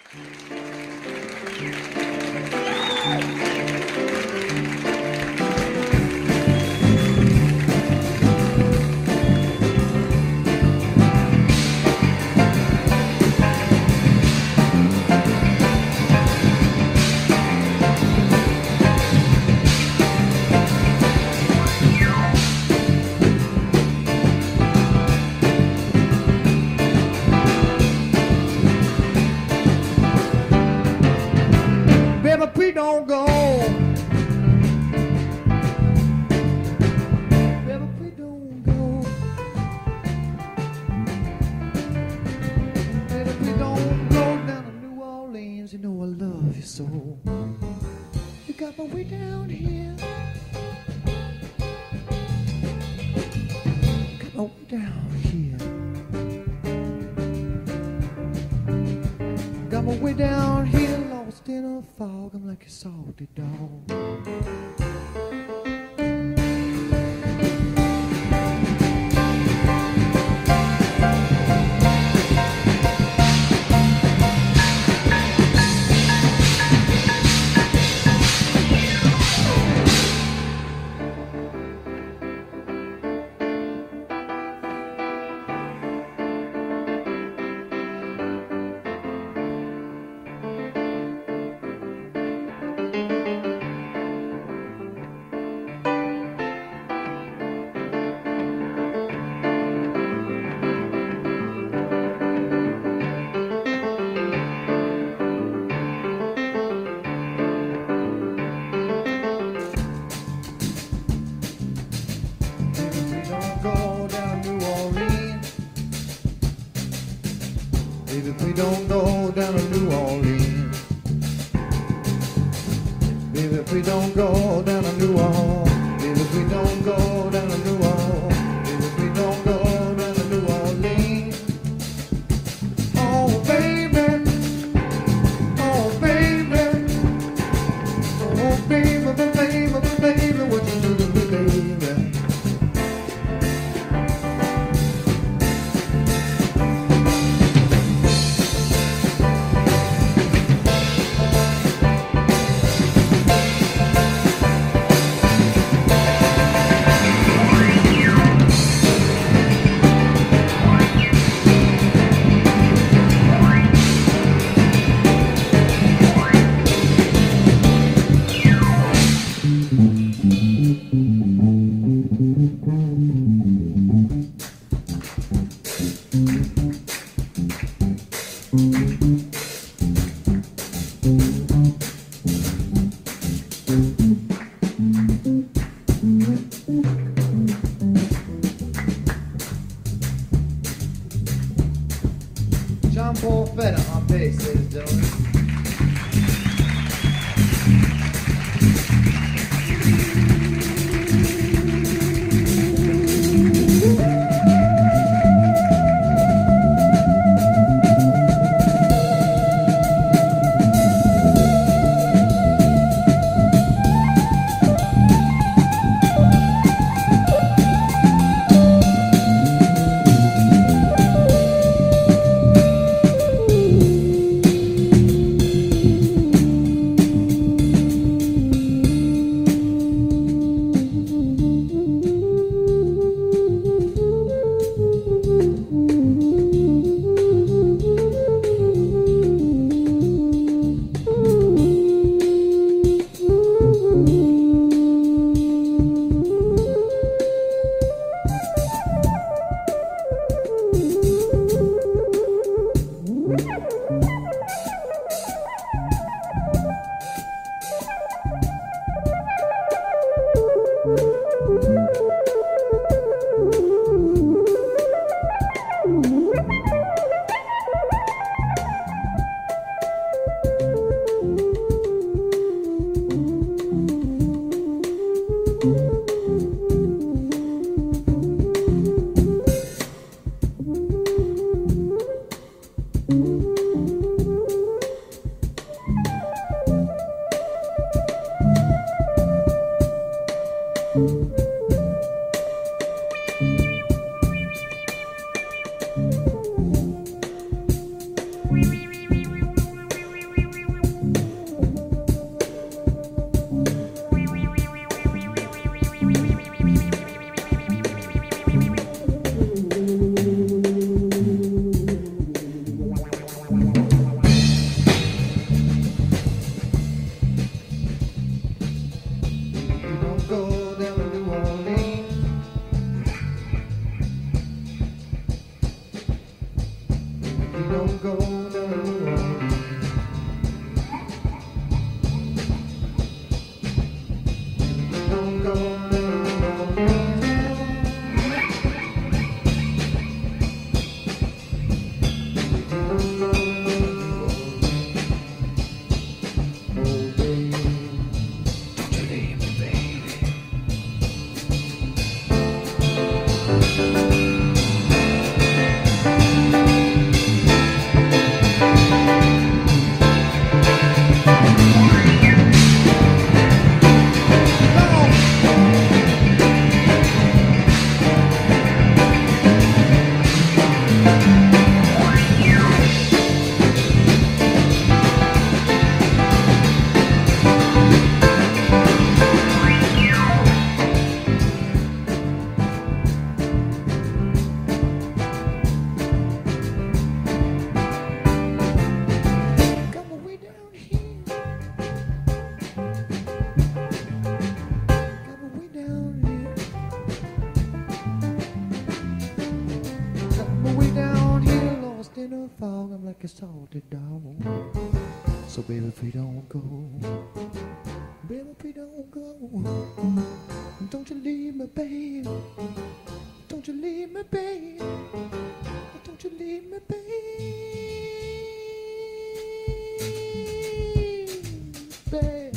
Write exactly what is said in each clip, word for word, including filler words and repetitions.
Please don't go. Baby, please don't go. Baby, please don't go down to New Orleans. You know I love you so. You got my way down here. Got my way down here. Got my way down here. Lost in a fog, I'm like a salty dog. Baby, please don't go down to New Orleans. Baby, please don't go down to New Orleans. Baby, please don't go down to New Orleans. Baby, please don't go down to New Orleans. Oh, baby. Oh, baby. Oh, baby, baby, baby, what you do to me, baby? John Paul Fetta on bass, ladies and gentlemen. don't go down to New Orleans. Don't go down to New Orleans. In a fog, I'm like a salted dog. So baby, if we don't go, baby, if we don't go, don't you leave me, babe. Don't you leave me, babe. Don't you leave me, babe. Babe.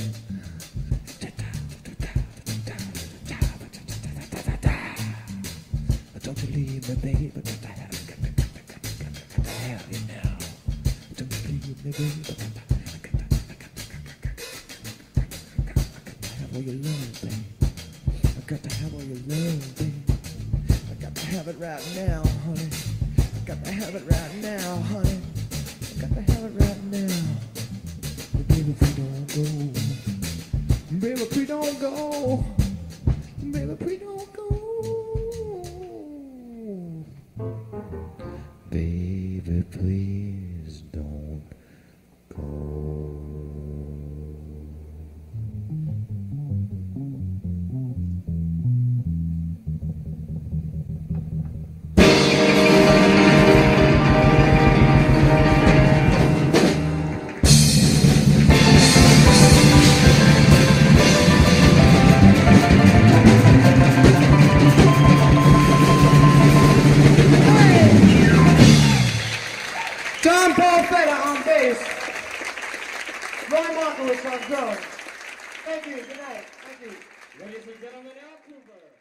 Don't you leave me, babe. Have you now? Don't you leave me, baby. I got to have all your love, babe. I got to have all your love, babe. I got to have it right now, honey. I got to have it right now, honey. I got to have it right now. But baby, if we don't go, baby, if we don't go, baby, if we don't go, baby, please don't go. John Paul Feder on bass. Roy Markowitz on drums. Thank you. Good night. Thank you. Ladies and gentlemen, Al Cooper.